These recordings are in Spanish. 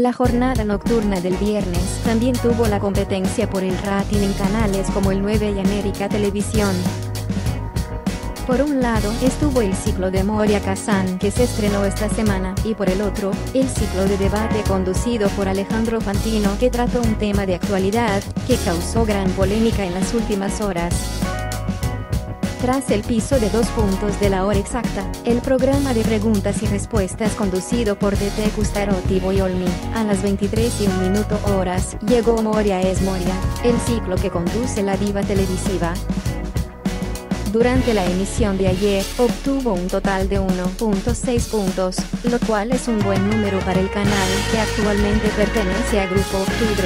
La jornada nocturna del viernes también tuvo la competencia por el rating en canales como el 9 y América Televisión. Por un lado, estuvo el ciclo de Moria Kazan que se estrenó esta semana, y por el otro, el ciclo de debate conducido por Alejandro Fantino que trató un tema de actualidad, que causó gran polémica en las últimas horas. Tras el piso de 2 puntos de la hora exacta, el programa de preguntas y respuestas conducido por Tete Custarotti Boiolmi, a las 23:01 horas, llegó Moria es Moria, el ciclo que conduce la diva televisiva. Durante la emisión de ayer, obtuvo un total de 1.6 puntos, lo cual es un buen número para el canal, que actualmente pertenece a Grupo Octubre.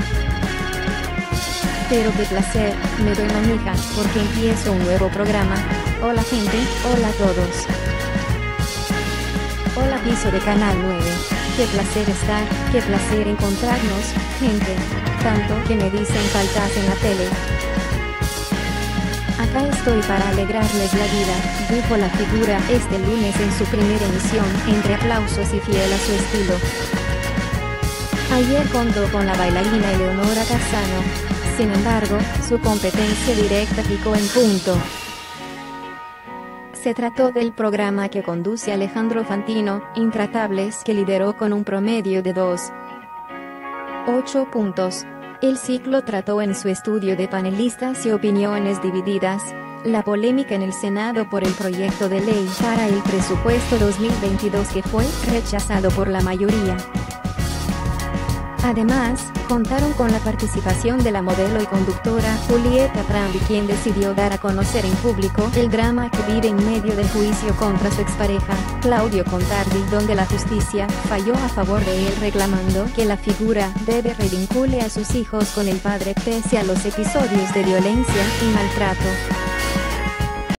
Pero qué placer, me doy manija, porque empiezo un nuevo programa. Hola gente, hola a todos. Hola piso de Canal 9. Qué placer estar, qué placer encontrarnos, gente. Tanto que me dicen faltas en la tele. Acá estoy para alegrarles la vida, dijo la figura este lunes en su primera emisión, entre aplausos y fiel a su estilo. Ayer contó con la bailarina Eleonora Cassano. Sin embargo, su competencia directa picó en punto. Se trató del programa que conduce Alejandro Fantino, Intratables, que lideró con un promedio de 2.8 puntos. El ciclo trató en su estudio de panelistas y opiniones divididas, la polémica en el Senado por el proyecto de ley para el presupuesto 2022 que fue rechazado por la mayoría. Además, contaron con la participación de la modelo y conductora Julieta Trambi, quien decidió dar a conocer en público el drama que vive en medio del juicio contra su expareja, Claudio Contardi, donde la justicia falló a favor de él reclamando que la figura debe revincule a sus hijos con el padre pese a los episodios de violencia y maltrato.